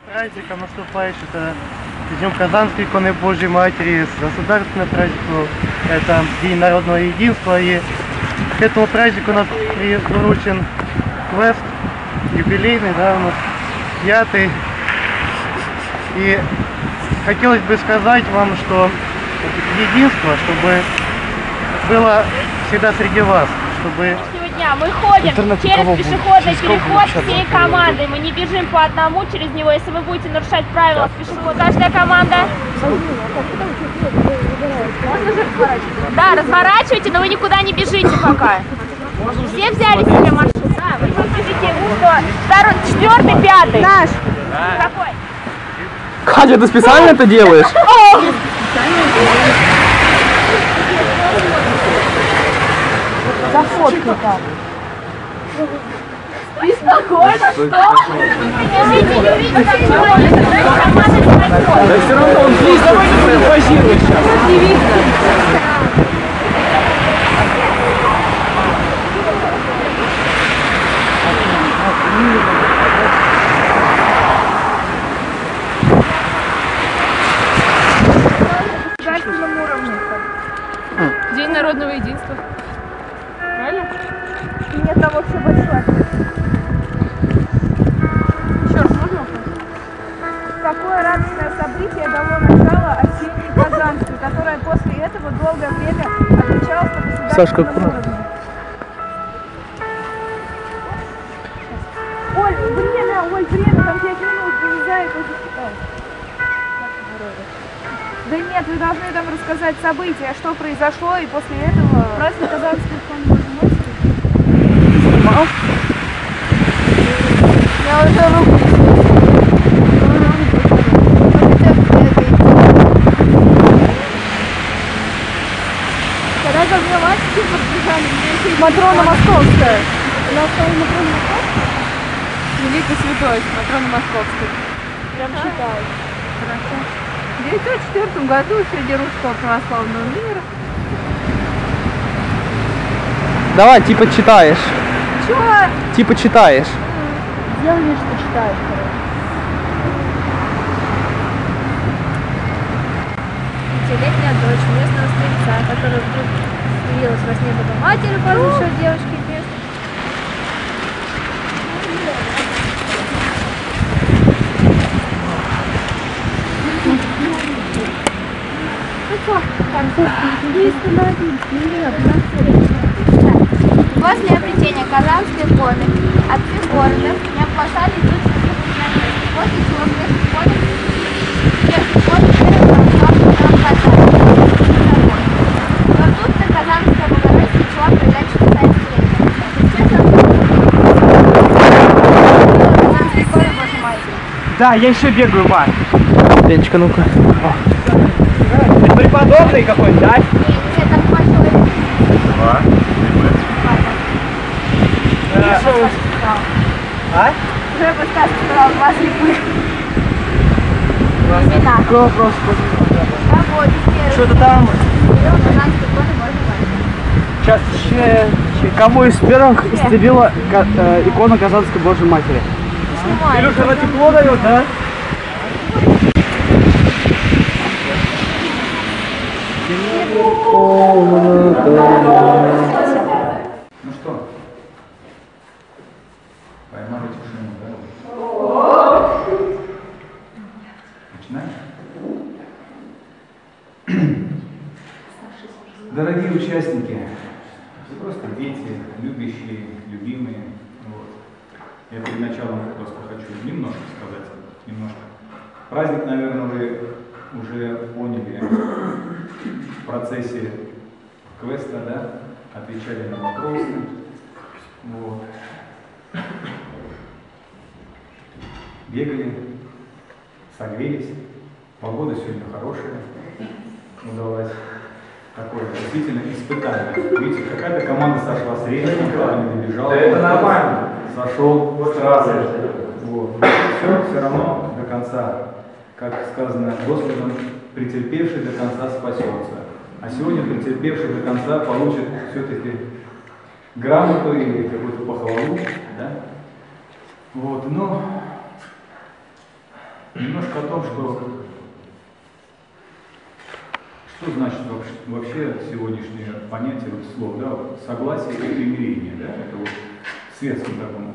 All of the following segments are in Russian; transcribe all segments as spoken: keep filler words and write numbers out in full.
Праздником наступающим, это Днем Казанской иконы Божьей Матери, с государственным праздником, это День народного единства. И к этому празднику у нас вручен квест юбилейный, да, у нас пятый. И хотелось бы сказать вам, что единство, чтобы было всегда среди вас, чтобы... Дня. Мы ходим Интернет через пешеходный переход всей командой. Мы не бежим по одному через него. Если вы будете нарушать правила пешехода, каждая команда... Можно же разворачивать? Да, разворачивайте, но вы никуда не бежите пока. Все взяли себе маршрут. Да, вы бежите, что? Второй, четвертый, пятый. Наш. Какой? Катя, ты специально это делаешь? Зафоткай так. И спокойно, что? Бежите, не увидите, как человек, команда не проходит. Да все равно он здесь, давай не будем позировать сейчас. Не видно. День народного единства. Правильно? Нет, там вообще большой. Еще раз, можно вопрос? Какое радостное событие дало начало осенней Казанской, которая после этого долгое время отличалась по государственному уровню? Оль, время, Оль, время, там пять минут, нельзя это засекать. Да нет, вы должны там рассказать события, что произошло, и после этого... Праздник Казанской иконы Божьей Матери. Снимал? Я уже руку Когда ко мне мальчики подбежали, Матрона Московская. Она стала Матрона Московская? Великий святой, Матрона Московская. Прям считаю. Хорошо. В девятьсот четвёртом году среди русского православного мира. Давай, типа читаешь. Чего? Типа читаешь. Сделай вид, что читаешь, короче. Пятилетняя дочь местного стрельца, которая вдруг явилась во сне Бога матери, поручила девушке место. После обретения Казанской иконы отцы города не оплошали идут после чего вместо иконы иконы православный храм Казани. Но тут-то Казанская Богородица начала проявлять шестнадцатилетие. Казанской иконы Божьей Матери. Да, я еще бегаю, Марк. Ленечка, ну-ка. Это преподобный какой-то, да? Нет, это большой. Два. А? Уже бы сказал, сказал, два слепых. Имена. Какой вопрос? Что-то там. Казанской иконы Божьей Матери. Сейчас, че, че, кого из первых истребила э, икона Казанской Божьей Матери? Илюша, она тепло дает, да? Ну что? Поймали тишину, да? Начинаешь? Дорогие участники, вы просто дети, любящие, любимые. Вот. Я перед началом просто хочу немножко сказать, немножко. Праздник, наверное, вы уже поняли в процессе квеста, да? Отвечали на вопросы. Вот. Бегали, согрелись. Погода сегодня хорошая. Удалось такое действительно испытание. Видите, какая-то команда сошла с рейса, никто не добежал. Да это нормально. Сошел с трассы. Вот. Все, все равно до конца, как сказано Господом, претерпевший до конца спасется. А сегодня претерпевший до конца получит все-таки грамоту или какую-то похвалу, да? Вот, но немножко о том, что, что значит вообще, вообще сегодняшнее понятие вот слов, да, вот согласие и примирение, да, это вот в светском таком.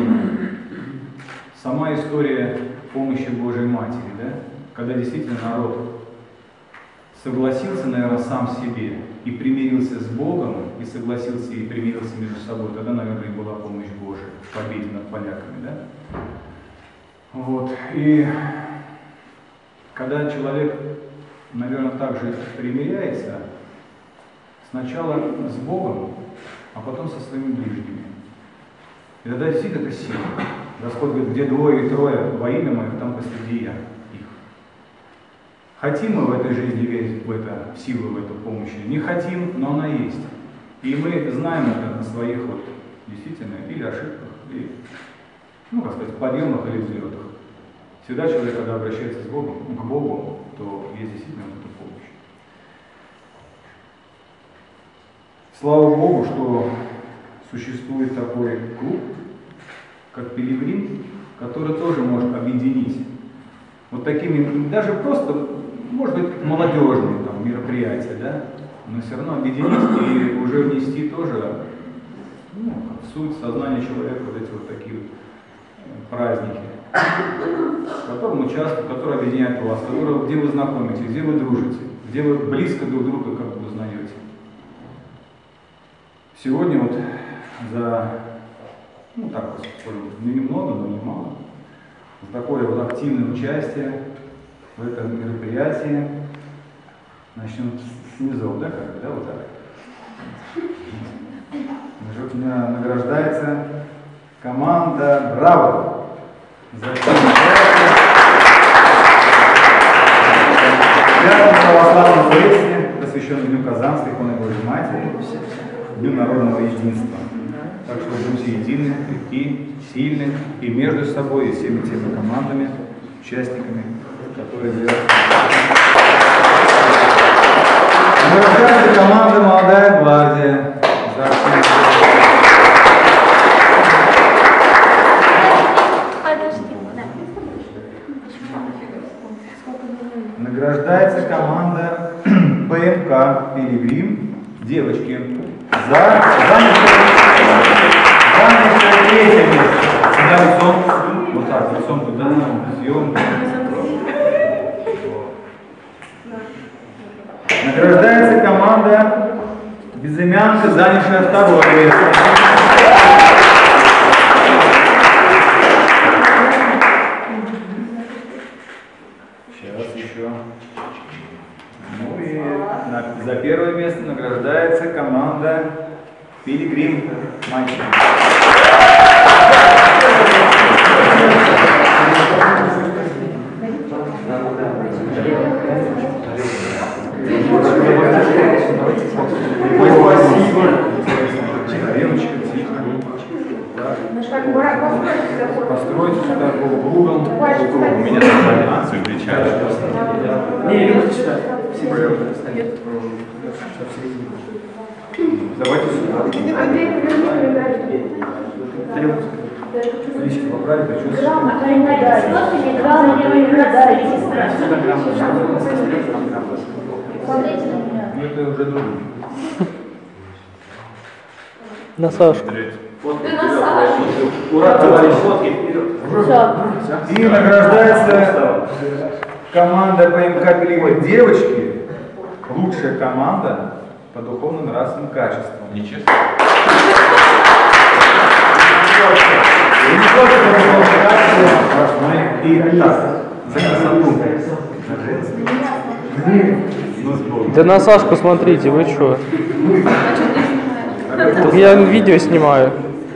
Сама история помощи Божьей Матери, да, когда действительно народ согласился, наверное, сам себе и примирился с Богом, и согласился и примирился между собой, тогда, наверное, и была помощь Божия в победе над поляками, да? Вот. И когда человек, наверное, также примиряется, сначала с Богом, а потом со своими ближними. И тогда действительно это сила. Господь говорит, где двое и трое во имя Мое, там посреди Я их. Хотим мы в этой жизни верить в это, в силу, в эту помощь? Не хотим, но она есть. И мы знаем это на своих вот действительно или ошибках, или, ну, как сказать, подъемах или взлетах. Всегда человек, когда обращается с Богом, ну, к Богу, то есть действительно вот эта помощь. Слава Богу, что существует такой клуб, как Пилигрим, который тоже может объединить вот такими, даже просто, может быть, молодежные там, мероприятия, да, но все равно объединить и уже внести тоже, ну, в суть сознания человека вот эти вот такие вот праздники, в котором участвуют, которые объединяют вас, которые, где вы знакомитесь, где вы дружите, где вы близко друг друга как бы узнаете. Сегодня вот за, ну так вот, немного, но не мало, за такое вот активное участие в этом мероприятии. Начнем с низов, да, как бы, да, вот так. Награждается команда «Браво» за пятом православном проекте, посвященном Дню Казанской иконы Божьей Матери, Дню народного единства. Так что будем все едины, крепки, сильны и между собой, и всеми теми командами, участниками, которые делают. Награждается команда «Молодая гвардия». Награждается команда ПМК «Пилигрим», девочки, за занятое третье место. Сюда лицом, вот так, лицом туда, съем. Награждается команда «Безымянка», занявшая второе место. Сейчас еще. Ну и на, за первое место награждается команда «Пилигрим» мальчик. Постройте сюда угол. У меня там анимацию кричали. Не, не буду читать. Давайте сюда. Лички поправить, а что? Ну это уже другое. На Сашку. Ура, товарищи! И награждается команда ПМК «Пилигрим». Девочки, лучшая команда по духовно-нравственным качествам. Нечестно. И не только по духовным качествам, но и так, за красоту. Да на Сашку смотрите, вы что? Так я видео снимаю.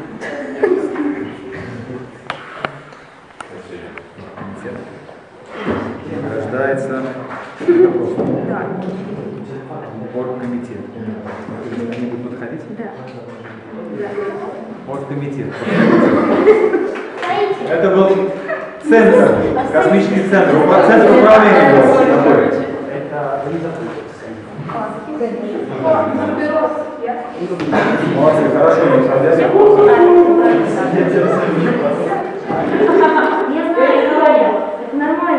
Награждается оргкомитет. Они будут подходить? Да. Оргкомитет. Это был центр, космический центр, центр управления был такой. Молодцы, хорошо, не садятся. Я знаю, это нормально.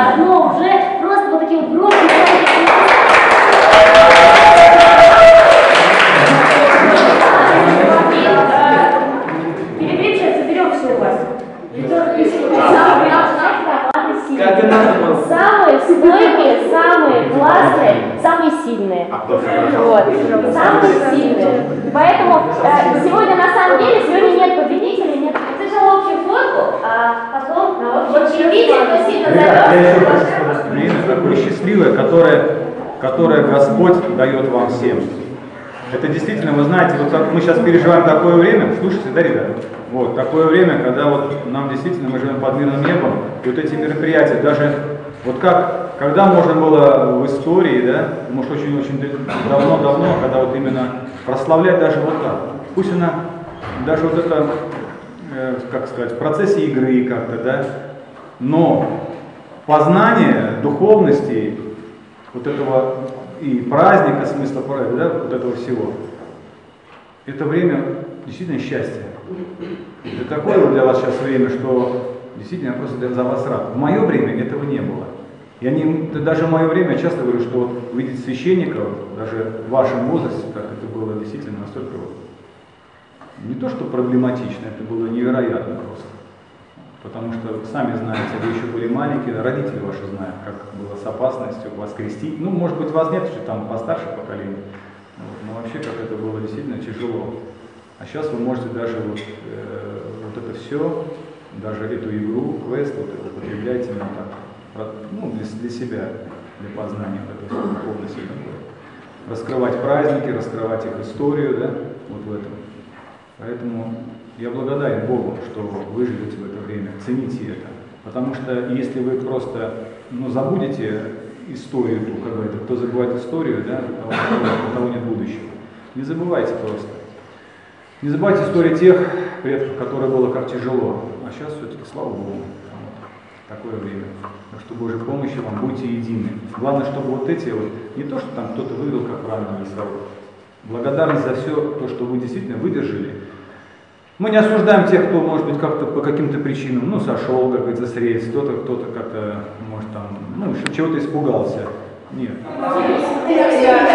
одно уже просто вот такие вот громкие. Перед сейчас соберем все у вас. Самые стойкие, самые классные, самые сильные. Вот. Самые сильные. Поэтому э, сегодня на самом деле сегодня нет победителей, нет. Сначала общую фотку, а потом на общем виде, кто сильно зовет. Время такое счастливое, которое, которое Господь дает вам всем. Это действительно, вы знаете, вот как мы сейчас переживаем такое время, слушайте, да, ребята, вот, такое время, когда вот нам действительно, мы живем под мирным небом, и вот эти мероприятия, даже, вот как, когда можно было в истории, да, может очень-очень давно-давно, когда вот именно прославлять даже вот так, пусть она, даже вот это, э, как сказать, в процессе игры как-то, да, но познание духовности, вот этого и праздника, смысла праздника, да, вот этого всего, это время действительно счастья. Это такое вот для вас сейчас время, что действительно я просто за вас рад. В мое время этого не было. Я не, даже в мое время я часто говорю, что вот видеть священников, даже в вашем возрасте, так это было действительно настолько вот, не то что проблематично, это было невероятно просто. Потому что, сами знаете, вы еще были маленькие, родители ваши знают, как было с опасностью вас крестить. Ну, может быть, вас нет, что там постарше поколение. Вот, но вообще, как это было действительно тяжело. А сейчас вы можете даже вот, э, вот это все, даже эту игру, квест, вот это употребляете именно так, ну, для, для себя, для познания вот этого духовности такой. Раскрывать праздники, раскрывать их историю, да, вот в этом. Поэтому я благодарен Богу, что вы живете в это время, цените это. Потому что если вы просто ну, забудете историю, как говорится, кто забывает историю, да, у того нет будущего. Не забывайте просто. Не забывайте историю тех предков, которые было как тяжело. А сейчас все-таки, слава Богу, такое время. Так что Божьей помощи вам, будьте едины. Главное, чтобы вот эти вот, не то, что там кто-то вывел как правильно из того, благодарность за все то, что вы действительно выдержали. Мы не осуждаем тех, кто, может быть, как-то по каким-то причинам, ну, сошел, как говорится, с рельс, кто-то, кто-то как-то, может, там, ну, чего-то испугался. Нет.